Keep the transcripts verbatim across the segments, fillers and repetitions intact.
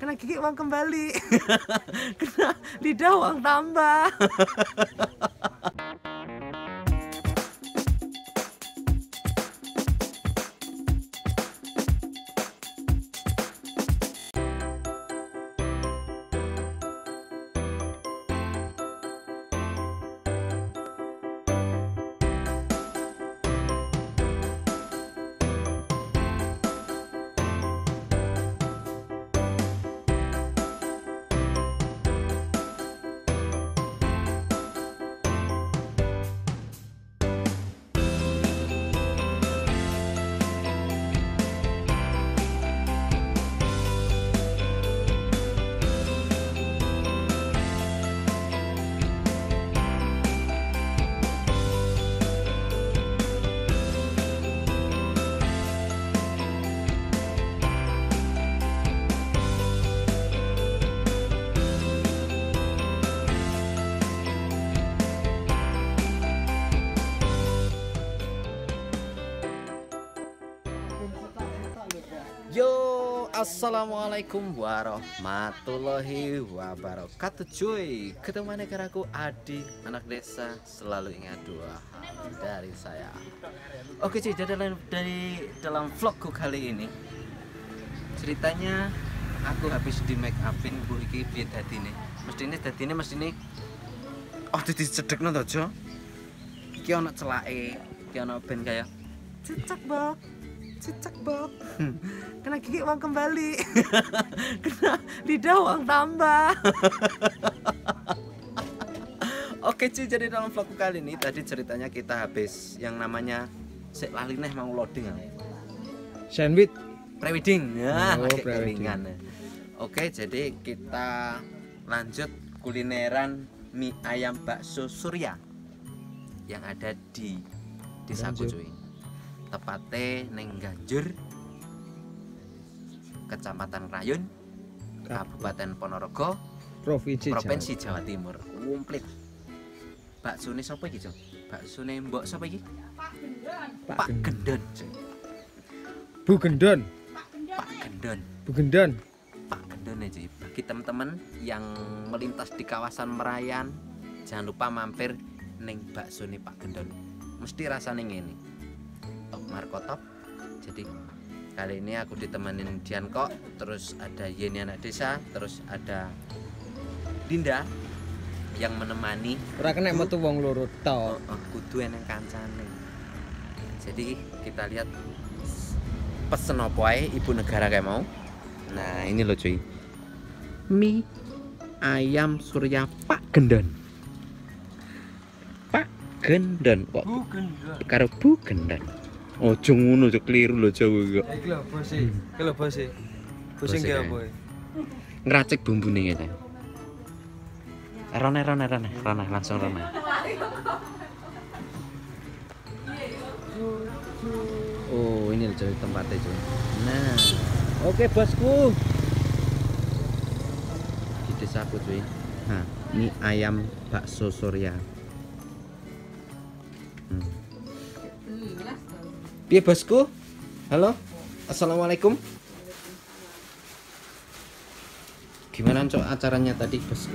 Kena gigi uang kembali. Kena lidah uang tambah. Yo, assalamualaikum warahmatullahi wabarakatuh. Cuy, ketemu dengan aku Adi, anak desa. Selalu ingat dua hal dari saya. Oke cuy, dari, dari dalam vlogku kali ini, ceritanya aku habis di make upin bu iki piye dadine. Mestine dadine mestine oh dicedekno to, Jo. Iki ana celake, iki ana ben kaya cicak, Bok. Cicak, Bob. Kena gigi uang kembali. Kena lidah uang tambah. Oke cuy, jadi dalam vlog kali ini tadi ceritanya kita habis yang namanya sik lali neh mau loading. Sandwich Prewedding. Ya, oh, prewedding. Oke, jadi kita lanjut kulineran mie ayam bakso Surya yang ada di desaku cuy. Tepatnya neng Ganjur, Kecamatan Rayun, Kabupaten Ponorogo, Provinsi, Provinsi Jawa, Jawa Timur. Komplit. Baksone sapa iki, Cuk? Baksone mbok sapa iki? Pak Gendon. Pak Gendon, Cuk. Bu Gendon. Pak Gendon. Bu Gendon. Pak Gendon aja. Bagi teman-teman yang melintas di kawasan Merayan, jangan lupa mampir neng baksone Pak Gendon. Mesti rasane ngene. Top Markotop. Jadi kali ini aku ditemenin Dian kok, terus ada Yeni anak desa, terus ada Dinda yang menemani. Ora kena metu wong loro Oh, tok. oh, kudu eneng kancane. Jadi kita lihat pesen apa ae ibu negara kayak mau. Nah, ini loh cuy. Mie ayam Surya Pak Gendon. Pak Gendon kok. Bu Gendon. Karo Bu Gendon. Ojo ngono aja keliru lho Jawa kok. Iki lho bos e. Iki lho bos e. Bos e apa e? Ngracik bumbune ngene. Rone rone rone rone langsung rone. Oh, ini jadi tempatnya cuy. Nah, oke bosku. Di desaku cuy. Nah, ini ayam bakso Surya. Hmm. Piye bosku? Halo, assalamualaikum. Gimana cok acaranya tadi bosku?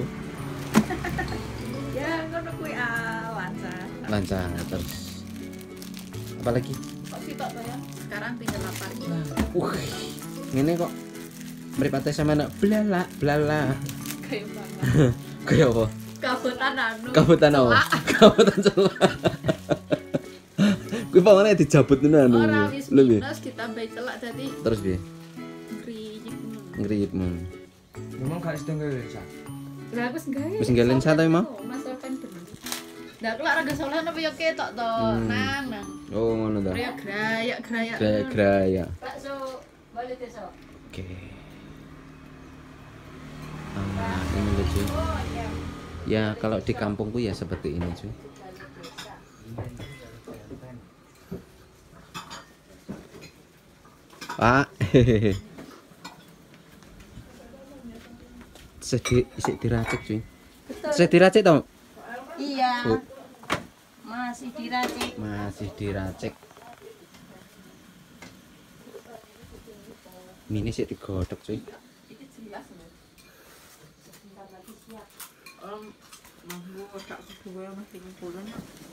Ya ngono kuwi ah lancar. Lancar terus. Apa lagi? Kok sitok to ya? Sekarang tinggal lapar. Uh, ngene kok. Mripate sampean blala blala. Kayak banget. Kayak apa? Kabutan anu. Kabutan apa? Kabutan celak. Kuwi pamane dijabut tenan anu. Ora wis minus ditambahi celak dadi terus piye? ngriyip. Ngriyipmu. Memang gak sedeng gawe lensa. Lah aku wis gawe. Wis nggawe lensa ta emang? Mas Open bener. Lah aku lak raga solan apa ya ketok to. Nang nang. Oh, ngono ta. Ya grayak grayak. Graya-graya. Bakso balik desa. Oke. Ah, ini loh cuy. Ya kalau di kampungku ya seperti ini cuy. Pak. Sedi sik diracik cuy. Sik diracik to? Iya. Bu. Masih diracik. Masih diracik. Mini sik digodhog cuy. Iki jelas lho. Mahmu tak kedua masih kumpulan.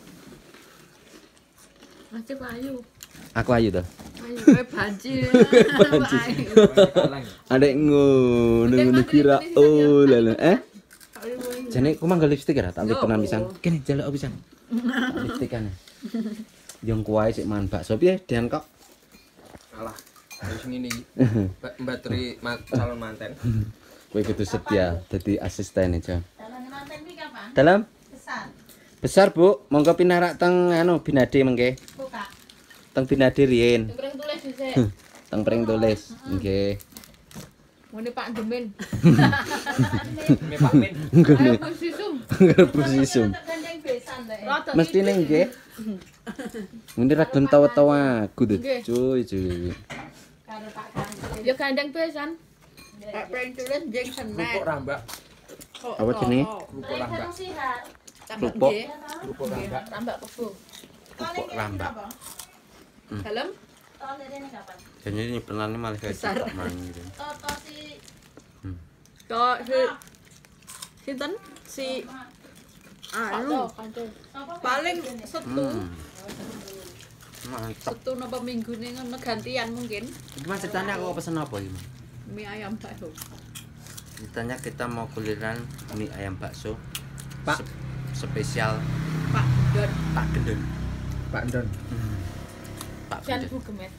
Masih Ayu. Aku ayu to. Ayu kowe banci. Ayu. Adek ngono ngono kira oh lho eh. Jane ku manggal lipstik ya tak tenan pisan. Kene jaluk pisan. Lipstikane. Yang kuwae sik mangan bakso piye Den kok. Alah, harus ngene iki. Mbak Tri calon manten. Kowe kudu setia dadi asisten aja. Dalam manten iki kapan? Dalam Besar. besar, Bu. Monggo pinarak teng anu Binade mengke. Buka. Teng Binade riyen. Pring tulis dhisik. Teng pring tulis. Nggih. Ngene Pak Demin. Me Pak Min. Ayo posisum. Rebus isum. Gandeng besan lek. Mesti ning nggih. Ngene ra gelem tawa-tawa aku tuh. Nggih. Cuy, cuy. Karo Pak Gandeng. Ya gandeng besan. Pak pring tulis jeng senet. Kerupuk rambak. Apa jenenge? Kerupuk rambak. Kerupuk. Kerupuk rambak. Rambak kebo. Kerupuk rambak. Dalam Jadi ini penannya malah kayak Besar. mang gitu. Toto si Hmm. to si sinten si anu paling setu Hmm. Mantap. setu napa minggune ngono gantian mungkin Gimana ceritanya aku pesen apa ini? mie ayam bakso. Ceritanya kita mau kulineran mie ayam bakso. Pak. Sep- spesial Pak Don Pak Gendon. Pak Don. Pak jan Gendon. bu gemet.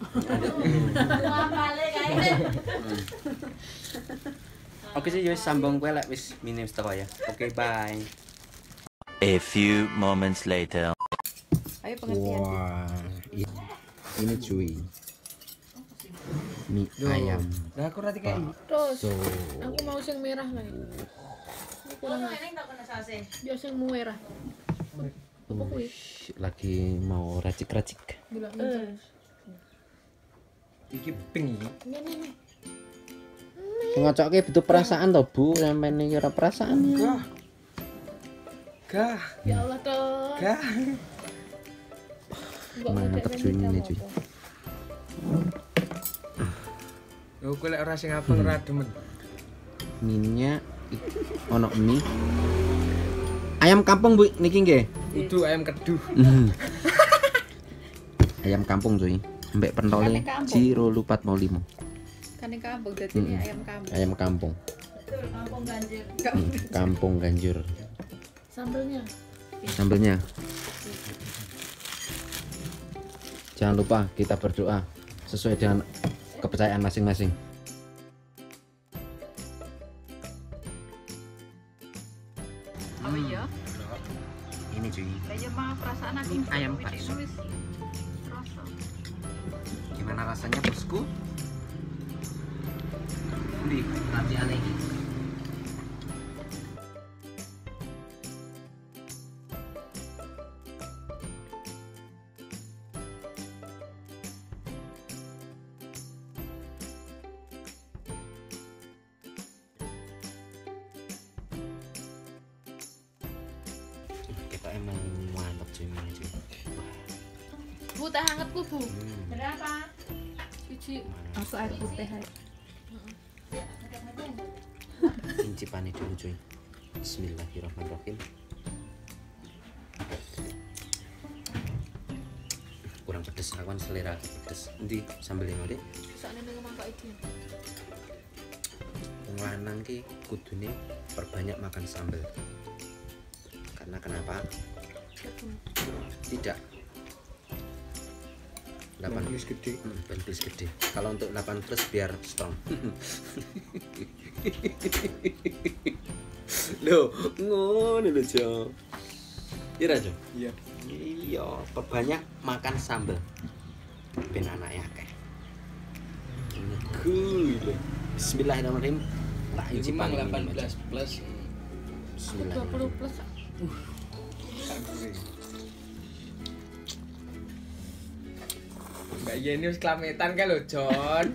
Oke sih, wis sambung kowe lek wis mini wis teko ya. Oke, bye. A few moments later. Ayo pengertian. Wah, i- ini cuy. Mie ayam Lah aku rati kayak Terus bakso. aku mau sing merah lagi. Ini kurang. Ya sing merah. Apa kuwi? Ush, lagi mau racik-racik. Gula minyak. iki pink iki. Ini nih. Sing ngocokke butuh perasaan to, Bu. Sampeyan iki ora perasaan. Gah. Gah. Ya Allah toh. Gah. Mantap cuy ini cuy. Yo kowe lek ora sing apel ora demen. Minyak i- ono mie. Ayam kampung, Bu. Niki nggih. Kudu ayam keduh. Ayam kampung cuy. Mbek pentole Ayam kampung. Jiro lupat mau limo. Kan ini kampung jadi ini ayam kampung. Ayam kampung. Kampung ganjil. Hmm, Kampung ganjur. Sambelnya. Sambelnya. Jangan lupa kita berdoa sesuai dengan kepercayaan masing-masing. Oh iya. Ini cuy. Lah ya mah perasaan aku Ini ayam bakso. wis rasa. Gimana rasanya, Bosku? Di raciane iki. Kita emang mantap cuy ini cuy. Bu teh hangatku, Bu. Hmm, Berapa? Cuci masuk air putih aja. Incipane dulu cuy. Bismillahirrahmanirrahim. Kurang pedes, awan selera aku pedes. Endi sambel yang Dik? Sakne ning omah Pak Idi. Wong lanang ki kudune perbanyak makan sambel. Karena kenapa? Tidak. delapan Plus gede. Hmm, ban plus gede. Kalau untuk delapan plus biar strong. Loh, ngono lho, Jo. Iya, Jo. Iya. Iya, perbanyak makan sambel. Ben anake akeh. Cool. Bismillahirrahmanirrahim. Tak Iki isi mang paling delapan minimum belas aja. plus. dua puluh plus. Mbak Yeni wis kelametan kan lho, Jon.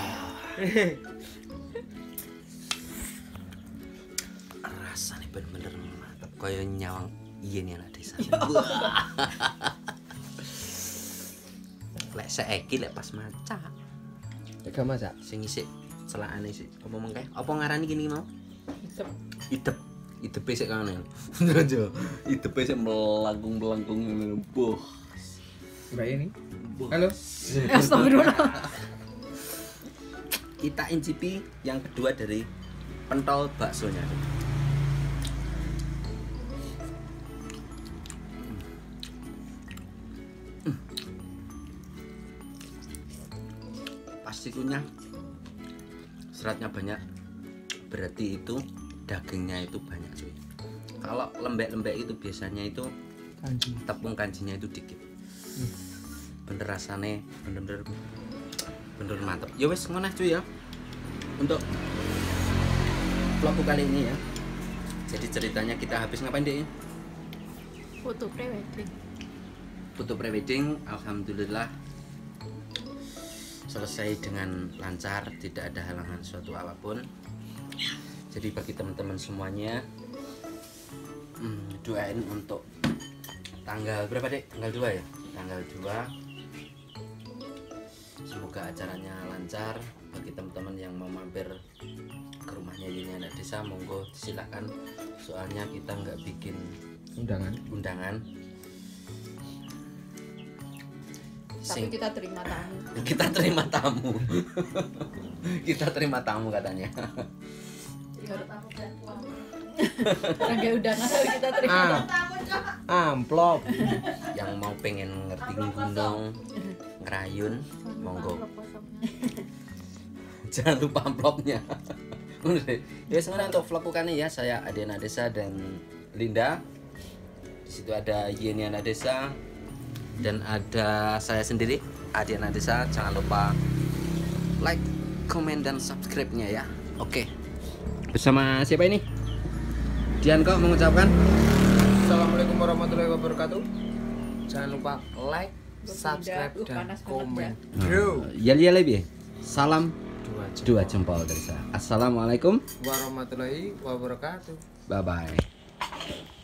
Rasanya bener-bener mantap. Kayak nyawang iya nih anak desa. Lek saiki lek pas maca. Tega masak. Sing isik celakane sik. Apa mengke? Apa ngarani gini mau? Hitam. Idep. Idepe sik kangen. Aja. Idepe sik melangkung-melangkung ngene. Boh. Mbak ini. Halo. Astagfirullah. Kita incipi yang kedua dari pentol baksonya. Hmm. Pasti kunyah. Seratnya banyak. Berarti itu dagingnya itu banyak cuy. Kalau lembek-lembek itu biasanya itu Kanji. tepung kanjinya itu dikit. Bener rasanya bener-bener bener mantap. Ya wes ngono cuy ya. Untuk vlogku kali ini ya. Jadi ceritanya kita habis ngapain deh? Foto prewedding. Foto prewedding, alhamdulillah selesai dengan lancar, tidak ada halangan suatu apapun. Jadi bagi teman-teman semuanya, hmm, doain untuk tanggal berapa dek? Tanggal dua ya? Tanggal dua. Semoga acaranya lancar. Bagi teman-teman yang mau mampir ke rumahnya Yuni Anak Desa, monggo silakan. Soalnya kita nggak bikin Undangan. undangan. Tapi Sing- kita terima tamu. kita terima tamu. Kita terima tamu katanya. Orang gak undangan tapi kita terima Ah. Amplop. Yang mau pengen ngerti gunung, ngerayun, monggo. Jangan lupa amplopnya. Ya sebenarnya untuk vlog kali ya, saya Adi Anak Desa dan Linda. Di situ ada Yeni Anak Desa dan ada saya sendiri Adi Anak Desa. Jangan lupa like, komen dan subscribe-nya ya. Oke. Bersama siapa ini? Dian kok mengucapkan Assalamualaikum warahmatullahi wabarakatuh. Jangan lupa like, subscribe, Uh, dan panas banget, komen. Nah, Bro. ya ya lebih. Salam Dua jam. dua jempol dari saya. Assalamualaikum Warahmatullahi wabarakatuh. bye bye.